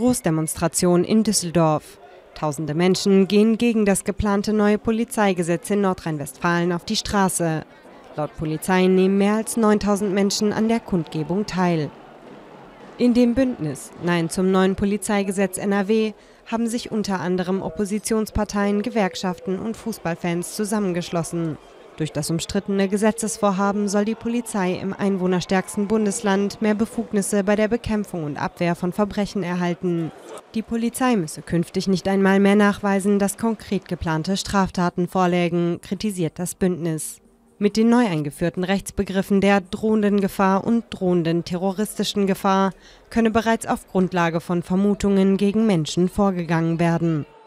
Großdemonstration in Düsseldorf. Tausende Menschen gehen gegen das geplante neue Polizeigesetz in Nordrhein-Westfalen auf die Straße. Laut Polizei nehmen mehr als 9.000 Menschen an der Kundgebung teil. In dem Bündnis Nein zum neuen Polizeigesetz NRW haben sich unter anderem Oppositionsparteien, Gewerkschaften und Fußballfans zusammengeschlossen. Durch das umstrittene Gesetzesvorhaben soll die Polizei im einwohnerstärksten Bundesland mehr Befugnisse bei der Bekämpfung und Abwehr von Verbrechen erhalten. Die Polizei müsse künftig nicht einmal mehr nachweisen, dass konkret geplante Straftaten vorlägen, kritisiert das Bündnis. Mit den neu eingeführten Rechtsbegriffen der drohenden Gefahr und drohenden terroristischen Gefahr könne bereits auf Grundlage von Vermutungen gegen Menschen vorgegangen werden.